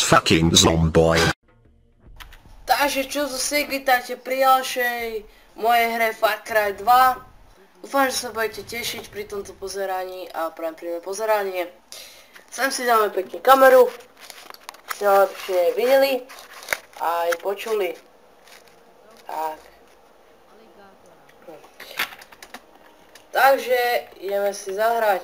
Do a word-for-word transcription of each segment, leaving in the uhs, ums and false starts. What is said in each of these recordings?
fucking zomboy. Takže čo zo si vítajte pri ďalšej mojej hre Far Cry dva. Dúfam, že sa budete tešiť pri tomto pozeraní a prajem príjemné pozeranie. Sem si dáme pekne kameru, ste ma lepšie videli a aj počuli. Tak. Takže ideme si zahrať.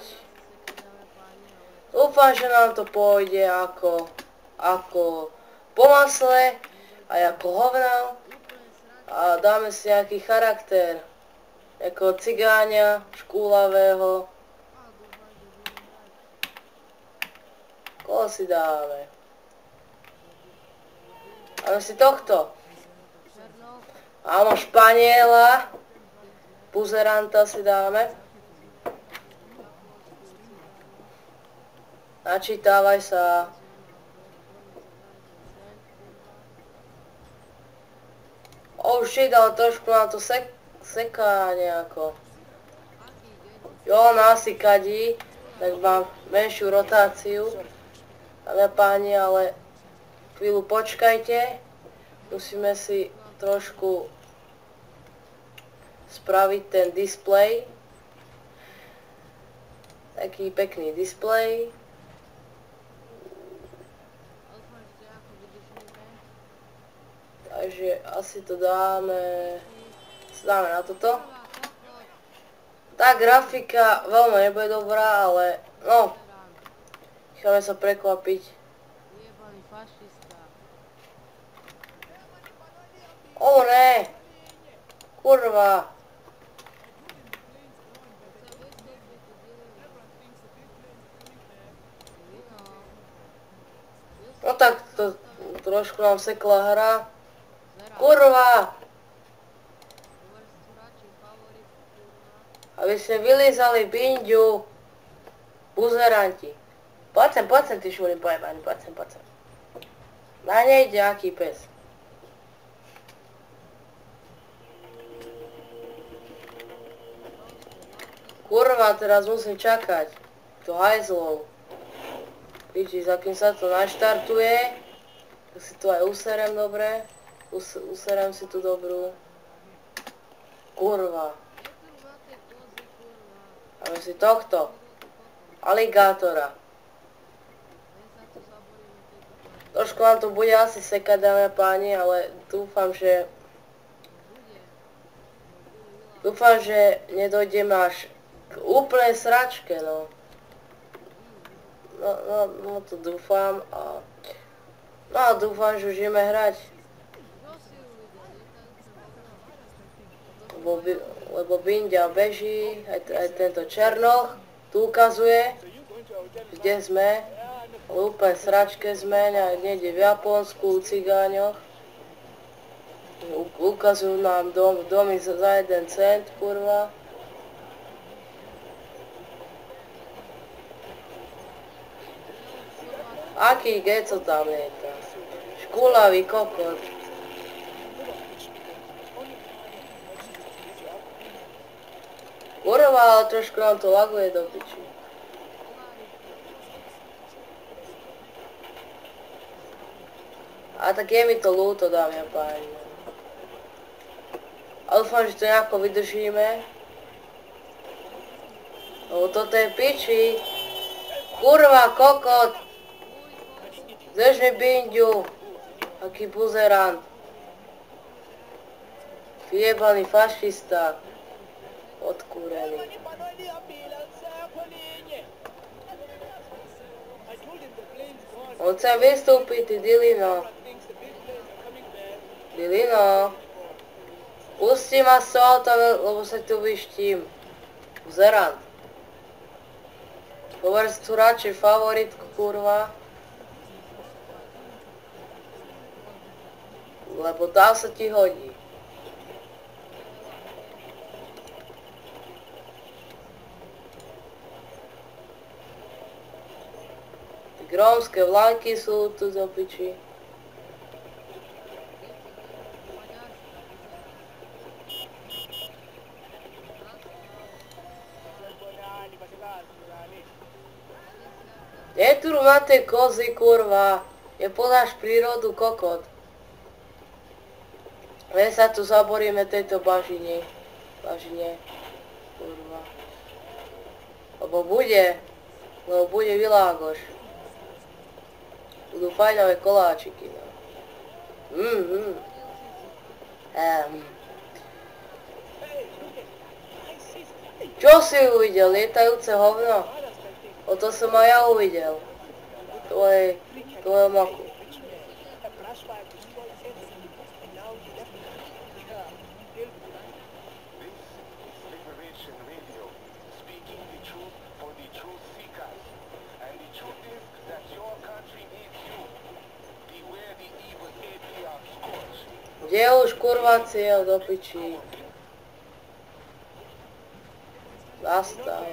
Dúfam, že nám to pôjde ako, ako po masle a ako hovna. A dáme si nejaký charakter. Ako cigáňa, škúlavého. Koho si dáme? Dáme si tohto. Áno, Španiela. Buzeranta si dáme. Načítávaj sa. Oh shit, ale trošku na to sek seká nejako. Jo, nási kadí, tak mám menšiu rotáciu. Dámy a páni, ale chvíľu počkajte. Musíme si trošku spraviť ten displej. Taký pekný displej. Takže asi to dáme, dáme na toto. Tá grafika veľmi nebude dobrá, ale no, necháme sa prekvapiť. O ne, kurva. No tak to trošku nám sekla hra. Kurva! Aby ste vylízali binďu. Buzeranti. Poď sem, poď sem, ty šúry pojebaný, poď sem, poď sem. Na nejde aký pes. Kurva, teraz musím čakať. To hajzlov. Vidíš, za kým sa to naštartuje. Tak si to aj userem dobre. Us userem si tu dobrú. Kurva. Dáme si tohto. Aligátora. Trošku vám to bude asi sekať, dámy a páni, ale dúfam, že... Dúfam, že nedojdeme až k úplnej sračke, no. No, no, no to dúfam a... No a dúfam, že už ideme hrať. Lebo, lebo Bindia beží, aj, aj tento Černoch tu ukazuje, kde sme. V úplne sračke sme, niekde v Japonsku, u cigáňoch. U, ukazujú nám dom, domy za, za jeden cent, kurva. Aký geco tam je tam? Škúlavý kokot. Kurva, ale trošku nám to laguje do piči. A tak je mi to ľúto, dámy a páni. A dúfam, že to nejako vydržíme. Lebo toto je piči. Kurva, kokot. Drž mi binďu. Aký buzerant. Vyjebaný fašista. Odkúrený. On chce vystúpiť, ty Dilino. Dilino. Pusti ma z auta, lebo sa tu vyštím. Buzerant. Povedz tu radšej favoritku, kurva. Lebo tá sa ti hodí. Rómske vlaky sú tu do piči. Netrumáte kozy, kurva. Neponáš prírodu, kokot. My sa tu zaboríme tejto bažine. Bažine. Kurva. Lebo bude. Lebo bude Világoš. Budú fajnové koláčiky, no. Mhm. Ehm. Čo si uvidel? Lietajúce hovno? O to som aj ja uvidel. Tvoje, tvoje maku. Kde je už kurva cieľ do pičí? Zastav.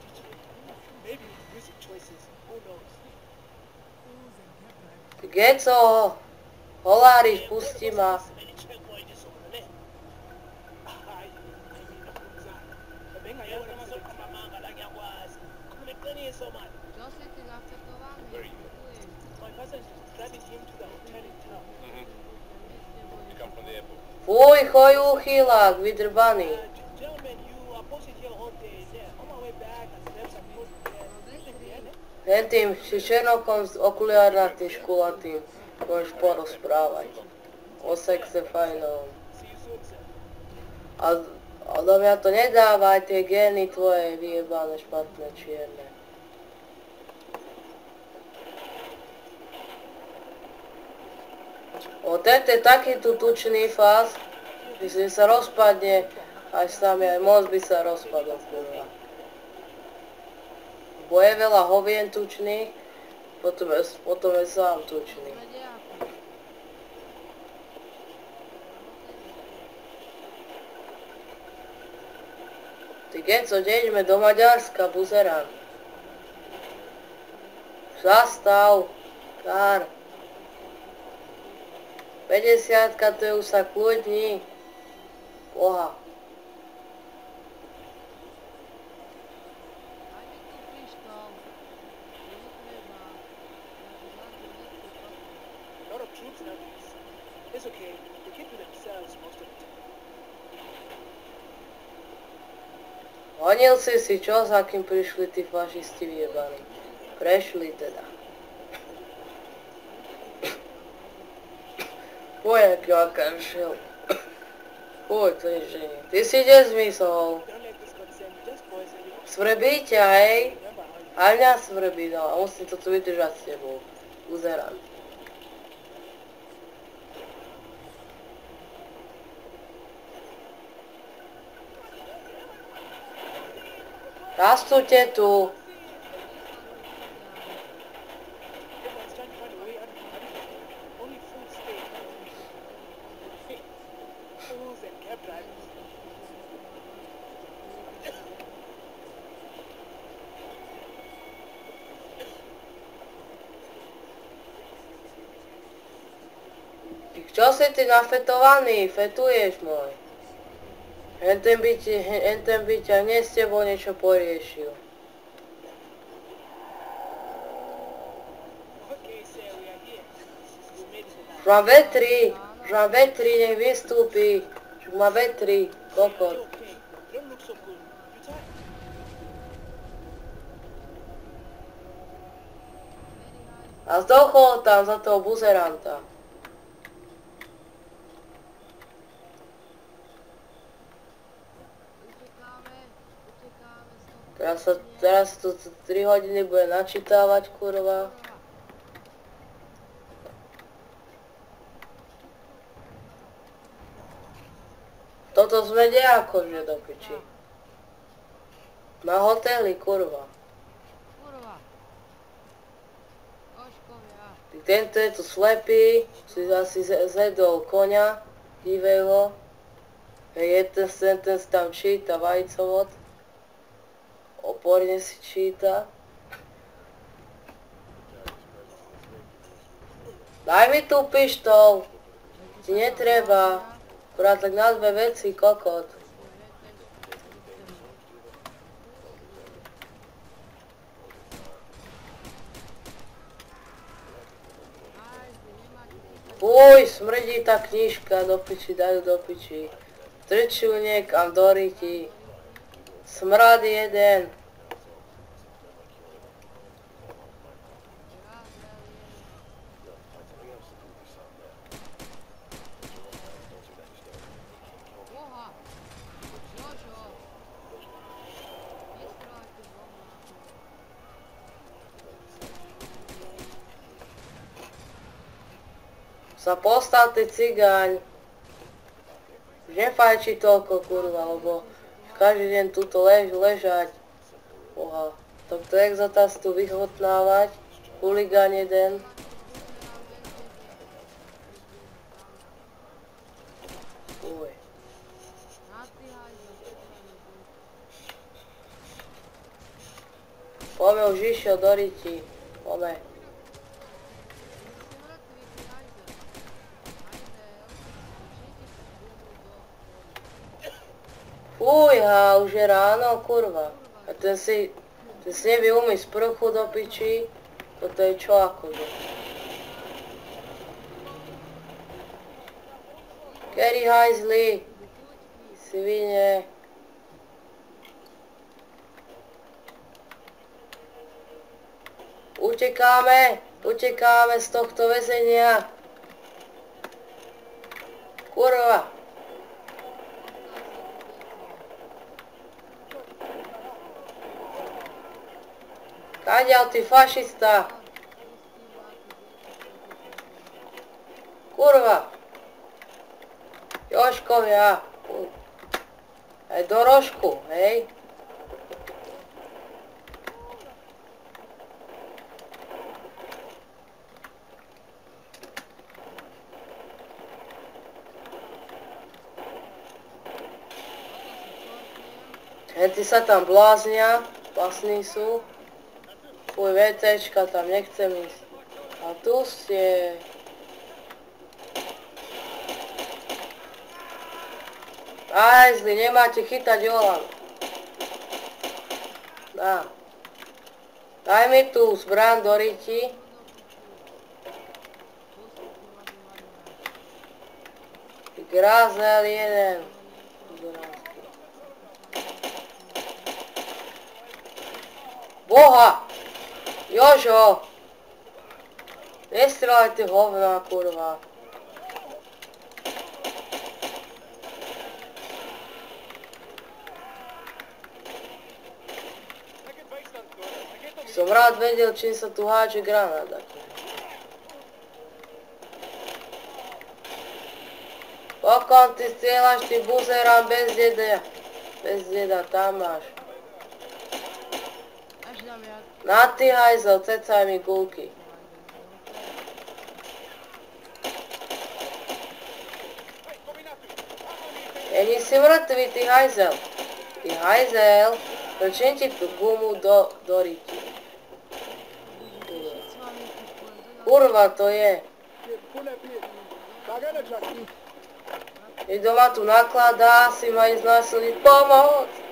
Geco, holáriš, pusti ma. Fuj, choj úchylák, vydrbaný. Len tým černokom s okuliárnatým škulatým môžeš porozprávať o sexe fajnovom. A, a do mňa to nedávaj tie gény tvoje vyjebané špatné čierne. O tento je taký tu tučný fás, že sa rozpadne, až sami aj most by sa rozpadol, kurva. Bo je veľa hovien tučných, potom je, potom je sám tučný. Ty Geco, ideme do Maďarska, buzerán. Zastav, kár. päťdesiatka, to je už sa kľudní. Boha. Honil si si, čo, za kým prišli tí fašisti vyjebaní? Prešli teda. Fuj, aký akanšel. Fuj, to je ženie. Ty si kde zmizol? Svrbí ťa, hej? A mňa svrbí, no a musím to tu vydržať s tebou. Uzerám. Rastúte tu. Čo si ty nafetovaný? Fetuješ môj. Henten by ti, henten by ťa hneď s tebou niečo poriešil. Už mám vetri, už mám vetri, nech vystúpi. Už má vetri, kokot. A zdochol tam za toho buzeranta. Teraz sa, teraz tu tri hodiny bude načítavať, kurva. Toto sme nejako, že do piči. Na hoteli, kurva. Tento je tu slepý, si asi zjedol koňa, divého. Je ten, ten, ten si tam číta vajcovod. Oporne si číta. Daj mi tú pištol. Ti netreba. Akurát tak na dve veci, kokot. Fuj, smrdí tá knižka, do piči, dajú do piči. Trču niekam do ryti. Smrad jeden. Sa postal ty cigáň. Už nefajči toľko, kurva, lebo každý deň tuto lež, ležať. Oha, tak to exotas tu vyhotnávať. Huligán jeden. Uj. Poďme už išiel do riti. Poďme. Fújha, už je ráno, kurva. A ten si, ten si nevie umyť sprchu do piči. Toto je čo akože. Keri hajzli. Svine. Utekáme, utekáme z tohto väzenia. Kurva. Kaďal ty fašista. Kurva. Jožkovia. Aj do rožku, hej. Henti sa tam bláznia, vlastní sú. Fuj, VCčka, tam nechcem ísť. A tu ste. Aj, zli, nemáte chytať Jolan. Dá. Daj mi tu zbraň do riti. Grázel jeden. Boha! Jožo! Nestrelaj ty hovna, kurva. Som rád vedel, čím sa tu háže granát. Pokon ty strieľaš, ty buzerám bez deda. Bez deda, tam máš. Na ty hajzel, cecaj mi kulky. Není si mŕtvý, ty hajzel. Ty hajzel, prečím ti tú gumu do, do riti. Kurva to je. I doma tu nakladá, si ma ísť násilniť pomoc.